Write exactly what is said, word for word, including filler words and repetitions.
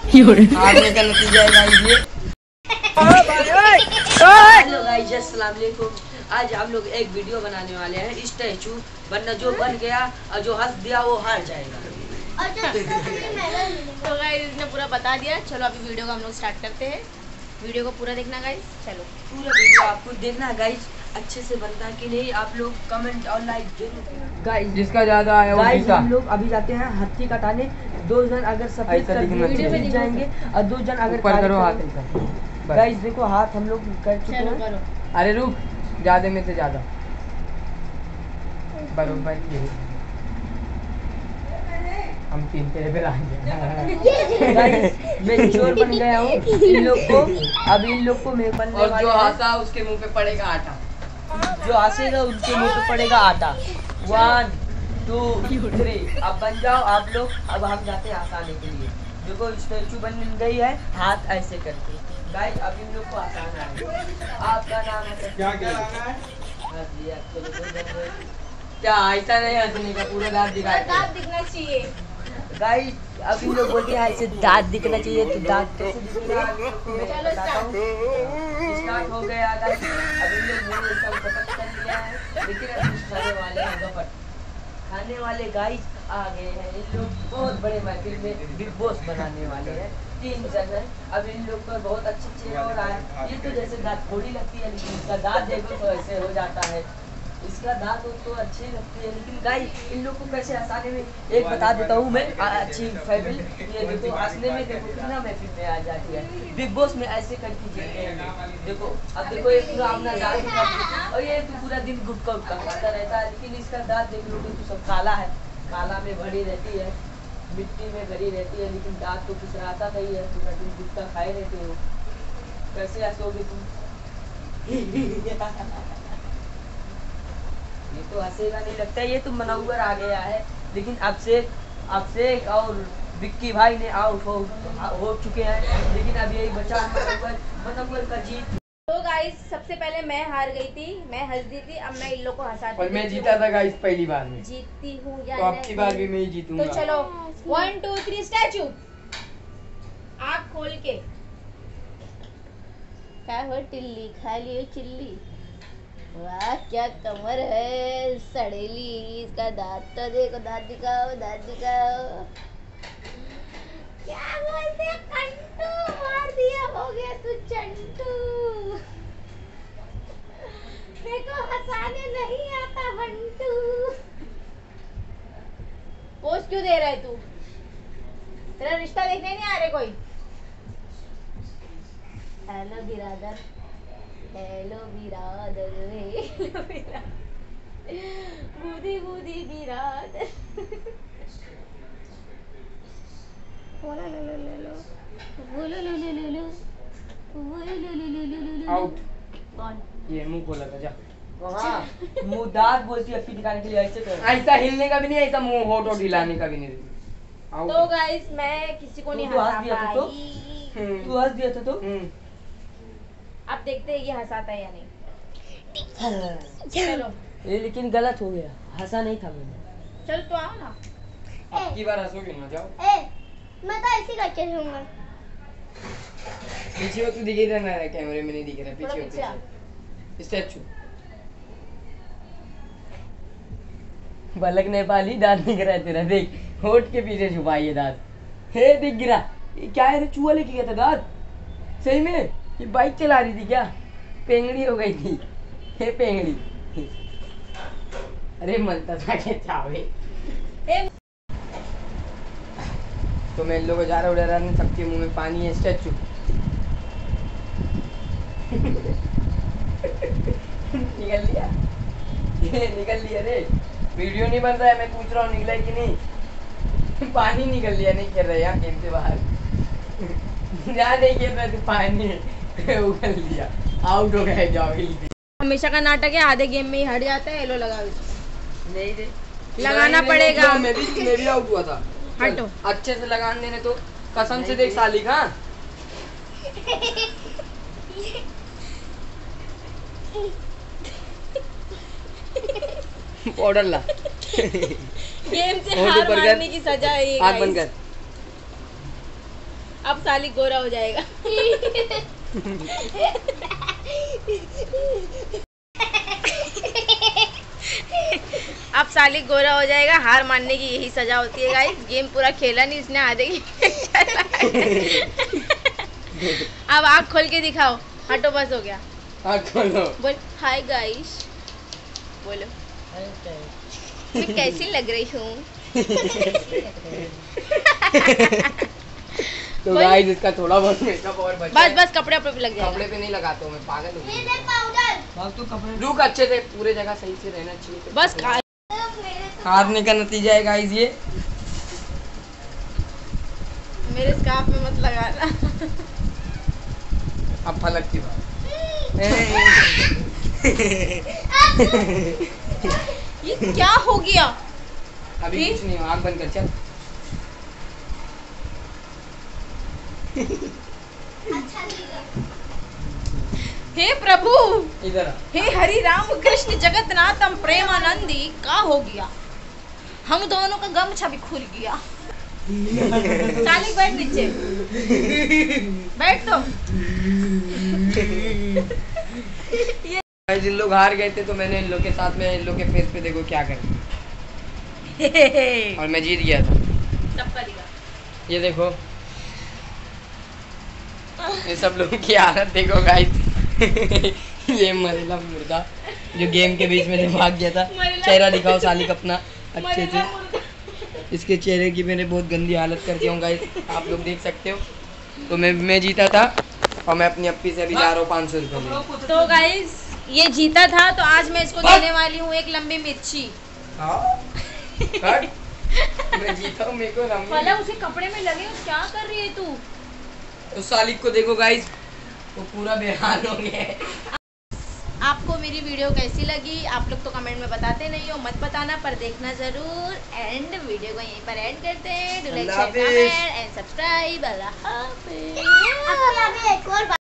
हारने का नतीजा है गाइस ये। हेलो गाइस, अस्सलाम वालेकुम। आज हम लोग एक वीडियो बनाने वाले हैं स्टैचू, वरना जो बन गया और जो हंस दिया वो हार जाएगा। तो गाइस इसने पूरा बता दिया। चलो अभी वीडियो को हम लोग स्टार्ट करते हैं। वीडियो को पूरा देखना गाइस। चलो पूरा वीडियो आपको देखना गाइस, अच्छे से बनता कि नहीं आप लोग कमेंट और लाइक जरूर गाइस। जिसका ज्यादा आया वो गाइस हम लोग अभी जाते हैं हाथी कटाने। दो जन अगर सफेद कर वीडियो में जीत जाएंगे और दो जन अगर ऊपर करो हाथ ऐसा। गाइस देखो हाथ हम लोग कर चुके चलो हैं। करो। अरे रुक, ज्यादा में से ज्यादा बरोबर ये हम तीन तेरे पे आएंगे। गाइस मैं चोर बन गया हूँ। इन लोग को अब इन लोग को मैं बनने और जो वाला है। हंसा उसके मुंह पे पड़ेगा आटा। जो हंसेगा उनके मुंह पे पड़ेगा आटा। वन टू थ्री, अब बन जाओ आप लोग। अब हम जाते हैं हंसाने के लिए। देखो स्टैचू बन गई है, हाथ ऐसे करके। गाइस अब इन लोग को हंसाना है। आपका नाम है क्या क्या हाँ जी, आपको लोगों को क्या ऐसा नहीं हंसने का, पूरा दांत दिखा दांत दिखना चाहिए। गाइस अब इन लोग बोलते हैं ऐसे दांत दिखना चाहिए, तो दांत कैसे दिखेगा मैं बताता हूँ। स्टार्ट हो गया गाइस। अब इन लोग मुंह सब गपट कर लिया है, लेकिन अभी खाने वाले हैं गपट। खाने वाले गाइस आ गए हैं। इन लोग बहुत बड़े महफिल में बिग बॉस बनाने वाले हैं। तीन जन है। अब इन लोग पर बहुत अच्छे अच्छे हो रहा है। ये तो जैसे दांत थोड़ी लगती है, लेकिन इसका दांत देखो तो ऐसे हो जाता है। इसका दांत तो अच्छी लगती है, लेकिन गाइस इन लोग को कैसे हंसाने में एक बता देता हूँ मैं। अच्छी फैमिली ये देखो हंसने में देखो कितना महफिल में आ जाती है। बिग बॉस में ऐसे करके जीते हैं। देखो अब देखो ये पूरा अपना दांत दिखा और ये तो पूरा दिन गुटका उटका खाता रहता है, लेकिन इसका दांत देख लो तो सब काला है। काला में भरी रहती है, मिट्टी में भरी रहती है, लेकिन दांत तो पिसराता नहीं है। पूरा दिन गुटका खाए रहते हो, कैसे हंसोगे तुम? ये तो हंसेगा नहीं लगता है। ये तो मनोवर आ गया है, लेकिन अब से अब से और विक्की भाई ने आउट हो हो चुके हैं, लेकिन अब यही बचा मनोवर मनोवर का जीत। तो गाइस सबसे पहले मैं हार गई थी, मैं हंस दी थी। अब मैं इन लोग को हंसाती और मैं जीता था गाइस पहली बार में। जीतती हूँ या तो आपकी बार भी मैं ही जीतूंगा। तो चलो वन टू थ्री स्टैचू। आँख खोल के क्या हो टिल्ली खा लिए चिल्ली। वाह क्या कमर है सड़ेली। इसका दांत तो देखो, दांत दिखाओ, दांत दिखाओ। क्या बोलते हैं कंटू, मार दिया, हो गया तू चंटू। देखो हंसाने नहीं आता बंटू। पोज क्यों दे रहा है तू? तेरा रिश्ता देखने नहीं आ रहे कोई? हेलो बिरादर, हेलो बिरादर, हेलो बिरादर, बूदी बूदी बिरादर। बोलो लो लो लो लो, बोलो लो लो लो लो, बोलो लो लो लो लो लो। आउट। कौन? ये मुंह खोला था जा। कहाँ मुँह दांत बोलती है, दिखाने के लिए ऐसे कर। ऐसा हिलने का भी नहीं, ऐसा मुंह होठ और हिलाने का भी नहीं। आउट। तो गाइस मैं किसी को नहीं तू तो हंस हंसा दिया था तो? पाई। तू हंस दिया था तो? हम्म। अब देखते हैं ये हंसाता है या नहीं। चलो ये लेकिन गलत हो गया, हंसा नहीं था मैंने। चल तो आओ ना। अब की बार हंसोगे ना, जाओ ए, मैं तो ऐसे करके रहूंगा। पीछे हो, तू दिख ही रहना है, कैमरे में नहीं दिख रहा। थोड़ा पीछे हो, पीछे आ। पीछे स्टैचू। बालक नेपाली दांत दिख रहा है तेरा, देख होठ के पीछे छुपा ये दांत। हे दिख गिरा। ये क्या है रे, चूहा लेके गया था दांत? सही में ये बाइक चला रही थी क्या? पेंगड़ी हो गई थी। हे पेंगड़ी। अरे मनता था के चावे। तो मैं इन लोगों को जा रहा उड़ा रहा, सबके मुंह में पानी है। स्टैचू निकल लिया, ये निकल लिया रे। वीडियो नहीं बन रहा है, मैं पूछ रहा हूँ निकला है कि नहीं। पानी निकल लिया, नहीं खेल रहा यहाँ गेम से बाहर। यहाँ नहीं खेल रहा, पानी उगल लिया, आउट हो गया। जाओ हमेशा का नाटक है, आधे गेम में ही हट जाता है। लो लगा नहीं रे, लगाना पड़ेगा। मैं भी मैं भी आउट हुआ था। हटो अच्छे से लगान देने तो कसम से देख साली का। पाउडर ला। गेम से हार मानने की सजा है ये आँख बंद गाइस। कर। अब साली गोरा हो जाएगा। अब साली गोरा हो जाएगा। हार मानने की यही सजा होती है गाइस। गेम पूरा खेला नहीं इसने, आधे की अब आँख खोल के दिखाओ। हटो, बस हो गया। आँख खोलो। बोल हाय गाइस। बोलो मैं कैसी लग रही हूँ। तो गाइस इसका थोड़ा बहुत मेकअप और बचा बस है। बस कपड़े अपने पे लग जाएगा। कपड़े पे नहीं लगाता हूँ मैं, पागल हूँ। ये ले पाउडर। फालतू कपड़े रुक, अच्छे से पूरे जगह सही से रहना चाहिए। बस खा- हारने का नतीजा है गाइस ये। मेरे स्कार्फ में मत लगाना। अब फलक की बात। ये क्या हो गया? अभी कुछ नहीं, आँख बंद कर, चल। अच्छा लगा। हे प्रभु, इधर आ। हे हरि राम कृष्ण जगन्नाथम प्रेमानंदी, का हो गया? हम दोनों का गमछा भी खुल गया। साली बैठ नीचे, बैठ तो। गाइस इन लोग हार गए थे तो मैंने इन लोग के साथ में इन लोग के फेस पे देखो क्या कर, और मैं जीत गया था। सब करेगा। ये देखो, ये सब लोगों की हालत देखो गाइस। ये मरेला मुर्दा जो गेम के बीच में से भाग गया था। मरेला- चेहरा दिखाओ सालिक अपना अच्छे मरेला से। मुर्गा। इसके इसके चेहरे की मैंने बहुत गंदी हालत कर दिया हूँ गाइस, आप लोग देख सकते हो। तो मैं मैं जीता था और मैं अपनी अप्पी से अभी जा रहा हूँ पाँच सौ रुपये। तो गाइस ये जीता था, तो आज मैं इसको देने वाली हूँ एक लंबी मिर्ची। मैं जीता हूँ, मेरे को लंबी- फला उसे कपड़े में लगे, क्या कर रही है तू? तो सालिक को देखो गाइस, वो पूरा बेहाल हो गया है। आपको मेरी वीडियो कैसी लगी? आप लोग तो कमेंट में बताते नहीं हो, मत बताना पर देखना जरूर। एंड वीडियो को यहीं पर एंड करते हैं। डू लाइक, अल्लाह शेयर, हाफिज। Comment and subscribe. अल्लाह हाफिज। अब अभी एक और